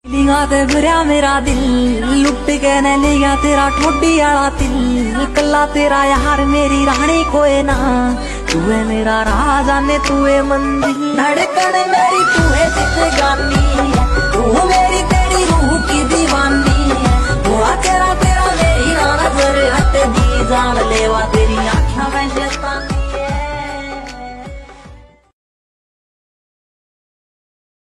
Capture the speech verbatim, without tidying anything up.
लिया ते भरया मेरा दिल, लुट के न लिया तेरा ठोडी आला दिल। कला तेरा यार मेरी रानी कोई ना, तू है मेरा राजा ने तू है मंदिर। धड़कन मेरी तू है जिंदगानी, तू मेरी तेरी रूह की दीवानी। थोड़ा तेरा तेरा मेरी नजर हट दी, जान लेवा तेरी